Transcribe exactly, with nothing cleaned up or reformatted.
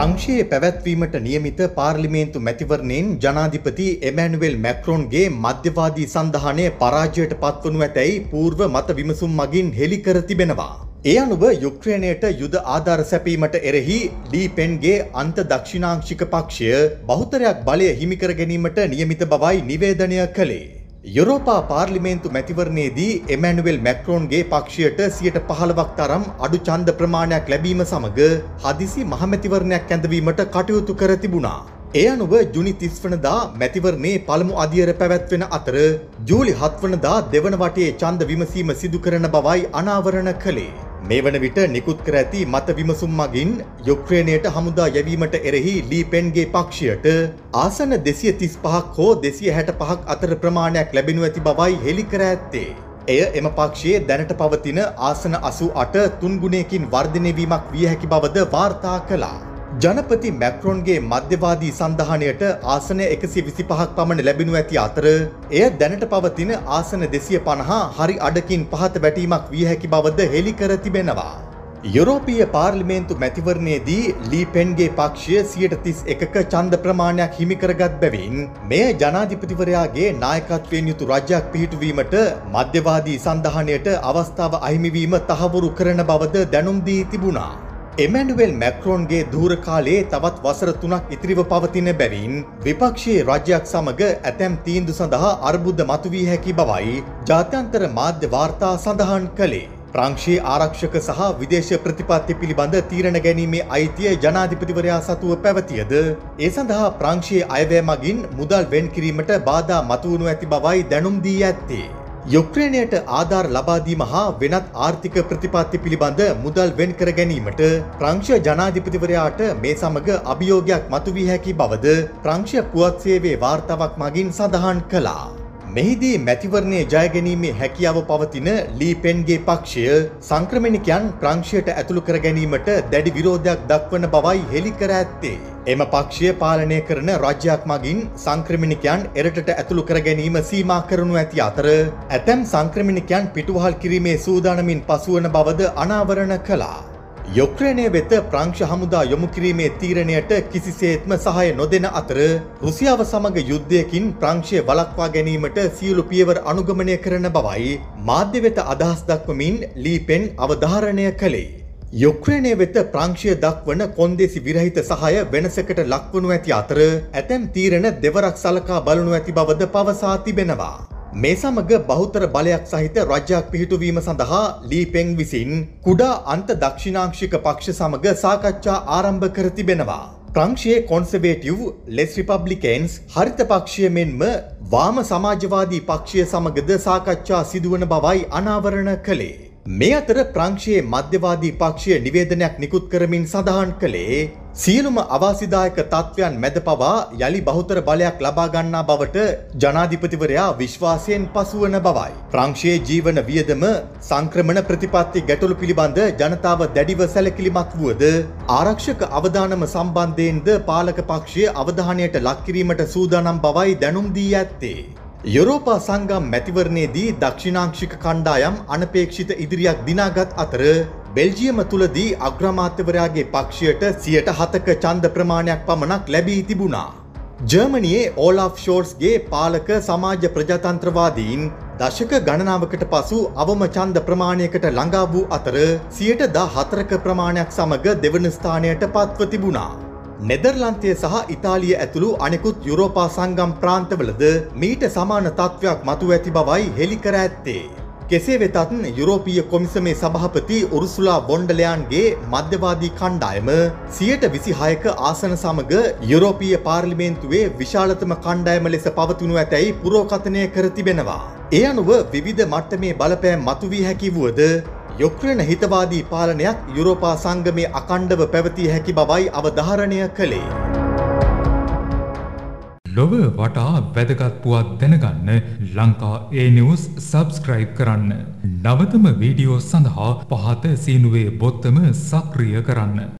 ප්‍රංශයේ පැවැත්වීමට නියමිත පාර්ලිමේන්තු මැතිවරණයෙන් ජනාධිපති එමැනුවෙල් මැක්‍රොන්ගේ මධ්‍යවාදී සන්ධානය පරාජයට පත්වනු ඇතැයි පූර්ව මත විමසුම් මගින් හෙළි කර තිබෙනවා. ඒ අනුව යුක්‍රේනයට යුද ආධාර සැපීමට එරෙහි ලී පෙන්ගේ අන්ත දක්ෂිණාංශික පක්ෂය බහුතරයක් බලය හිමි කර ගැනීමට නියමිත බවයි නිවේදනය කළේ. යුරෝපා පාර්ලිමේන්තු මැතිවරණයේදී එමැනුවෙල් මැක්‍රොන්ගේ පක්ෂයට සියයට පහළොවක් තරම් අඩු ඡන්ද ප්‍රමාණයක් ලැබීම සමග හදිසි මහමැතිවරණයක් ඇඳවීමට කටයුතු කර තිබුණා. ඒ අනුව ජුනි තිස් වනදා මැතිවරණයේ පළමු අදියර පැවැත්වෙන අතර ජූලි හත් වනදා දෙවන වටයේ ඡන්ද විමසීම සිදු කරන බවයි අනාවරණ කළේ. මේ වන විට නිකුත් කර ඇති මත විමසුම් මගින් යුක්‍රේනයට හමුදා යැවීමට එරෙහි ලී පෙන්ගේ පක්ෂයට ආසන දෙසිය තිස් පහක් හෝ දෙසිය හැට පහක් අතර ප්‍රමාණයක් ලැබෙනු ඇති බවයි හෙළි කර ඇත්තේ. එය එම පක්ෂයේ දැනට පවතින ආසන අසූ අට තුන් ගුණයකින් වර්ධනය වීමක් විය හැකි බවද වාර්තා කළා. ජනපති මැක්‍රොන්ගේ මධ්‍යවාදී සන්ධානයට ආසන එකසිය විසිපහක් පමණ ලැබෙනු ඇති අතර එය දැනට පවතින ආසන දෙසිය පනහ හරි අඩකින් පහත වැටීමක් විය හැකි බවද හෙළි කර තිබෙනවා. යුරෝපීය පාර්ලිමේන්තු මැතිවරණයේදී ලී පෙන්ගේ පක්ෂය සියයට තිස් එකක ඡන්ද ප්‍රමාණයක් හිමි කරගත් බැවින් මෙය ජනාධිපතිවරයාගේ නායකත්වයෙන් යුතු රජයක් පිහිටුවීමට මධ්‍යවාදී සන්ධානයට අවස්ථාව අහිමිවීම තහවුරු කරන බවද දැනුම් දී තිබුණා. එමැනුවෙල් මැක්‍රොන්ගේ දූර කාලයේ තවත් වසර තුනක් ඉතිරිව පවතින බැවින් විපක්ෂයේ රජයක් සමග ඇතැම් තීන්දුව සඳහා අර්බුද මතුවිය හැකි බවයි ජාත්‍යන්තර මාධ්‍ය වාර්තා සඳහන් කළේ. ප්‍රංශයේ ආරක්ෂක සහ විදේශ ප්‍රතිපත්ති පිළිබඳ තීරණ ගැනීමේ අයිතිය ජනාධිපතිවරයා සතුව පැවතියද ඒ සඳහා ප්‍රංශයේ අයවැය මගින් මුදල් වෙන් කිරීමට බාධා මතුවනු ඇති බවයි දැනුම් දී ඇත්තේ. යුක්‍රේනයට ආධාර ලබා දීම හා වෙනත් ආර්ථික ප්‍රතිපත්ති පිළිබඳ මුදල් වෙන් කර ගැනීමට ප්‍රංශ ජනාධිපතිවරයාට මේ සමග අභියෝගයක් මතුවිය හැකි බවද ප්‍රංශ පුවත් සේවයේ වාර්තාවක් මගින් සඳහන් කළා. මෙහිදී මැතිවරණයේ ජය ගැනීමේ හැකියාව පවතින ලී පෙන්ගේ පක්ෂය සංක්‍රමණිකයන් ප්‍රංශයට ඇතුළු කර ගැනීමට දැඩි විරෝධයක් දක්වන බවයි හෙළි කර ඇත්තේ. එම පක්ෂය පාලනය කරන රජයක් මගින් සංක්‍රමණිකයන් එරටට ඇතුළු කර ගැනීම සීමා කරනු ඇති අතර ඇතැම් සංක්‍රමණිකයන් පිටුවහල් කිරීමේ සූදානමින් පසුවන බවද අනාවරණ කළා. යුක්‍රේනය වෙත ප්‍රංශ හමුදා යොමු කිරීමේ තීරණයට කිසිසේත්ම සහාය නොදෙන අතර රුසියාව සමග යුද්ධයකින් ප්‍රංශය වළක්වා ගැනීමට සියලු පියවර අනුගමනය කරන බවයි මාධ්‍ය වෙත අදහස් දක්වමින් ලී පෙන් අවධාරණය කළේ. යුක්‍රේනය වෙත ප්‍රංශය දක්වන කොන්දේසි විරහිත සහාය වෙනසකට ලක්වනු ඇති අතර ඇතැම් තීරණ දෙවරක් සලකා බලනු ඇති බවද පවසා තිබෙනවා. මේ සමග බහුතර බලයක් සහිත රජයක් පිහිටුවීම සඳහා ලී පෙන් විසින් කුඩා අන්ත දක්ෂිණාංශික පක්ෂ සමග සාකච්ඡා ආරම්භ කර තිබෙනවා. ප්‍රංශයේ කොන්සර්වේටිව්, ලෙස් රිපබ්ලිකන්ස්, හරිත පක්ෂය මෙන්ම වාම සමාජවාදී පක්ෂය සමගද සාකච්ඡා සිදුවන බවයි අනාවරණ කළේ. මේ අතර ප්‍රංශයේ මධ්‍යවාදී පක්ෂය නිවේදනයක් නිකුත් කරමින් සඳහන් කළේ සියලුම අවාසිදායක තත්ත්වයන් මැද පවා යලි බහුතර බලයක් ලබා ගන්නා බවට ජනාධිපතිවරයා විශ්වාසයෙන් පසුවන බවයි. ප්‍රංශයේ ජීවන වියදම සංක්‍රමණ ප්‍රතිපත්ති ගැටලු පිළිබඳ ජනතාව දැඩිව සැලකිලිමත් වුවද ආරක්ෂක අවදානම සම්බන්ධයෙන්ද පාලක පක්ෂය අවධානයට ලක් කිරීමට සූදානම් බවයි දැනුම් දී ඇත්තේ. යුරෝපා සංගම් මැතිවරණයේදී දක්ෂිණාංශික කණ්ඩායම් අනපේක්ෂිත ඉදිරියක් දිනාගත් අතර බෙල්ජියම තුලදී අග්‍රාමාත්‍යවරයාගේ පක්ෂයට සියයට හතක ඡන්ද ප්‍රමාණයක් පමණක් ලැබී තිබුණා. ජර්මනියේ ඕලාෆ් ෂෝල්ස්ගේ පාලක සමාජ ප්‍රජාතන්ත්‍රවාදීන් දශක ගණනාවකට පසු අවම ඡන්ද ප්‍රමාණයකට ළඟා වූ අතර සියයට දහ හතරක ප්‍රමාණයක් සමග දෙවන ස්ථානයට පත්ව තිබුණා. නෙදර්ලන්තය සහ ඉතාලිය ඇතුළු අනෙකුත් යුරෝපා සංගම් ප්‍රාන්තවලද මීට සමාන තත්ත්වයක් මතුව ඇති බවයි හෙළි කර ඇත්තේ. කෙසේ වෙතත් යුරෝපීය කොමිසමේ සභාපති උර්සුලා වොන්ඩර් ලයන්ගේ මධ්‍යවාදී කණ්ඩායම සියයට විසිහයක ආසන සමග යුරෝපීය පාර්ලිමේන්තුවේ විශාලතම කණ්ඩායම ලෙස පවතිනු ඇතැයි පුරෝකථනය කර තිබෙනවා. ඒ අනුව විවිධ මට්ටමේ බලපෑම් මතුවිය හැකි වුවද යුක්‍රේන හිතවාදී පාලනයක් යුරෝපා සංගමේ අඛණ්ඩව පැවතිය හැකි බවයි අවධාරණය කළේ. ලොව වටා වැදගත් පුවත් දැනගන්න ලංකා ඒ නිවුස් සබ්ස්ක්‍රයිබ් කරන්න. නවතම වීඩියෝ සඳහා පහත සීනුවේ බොත්තම සක්‍රිය කරන්න.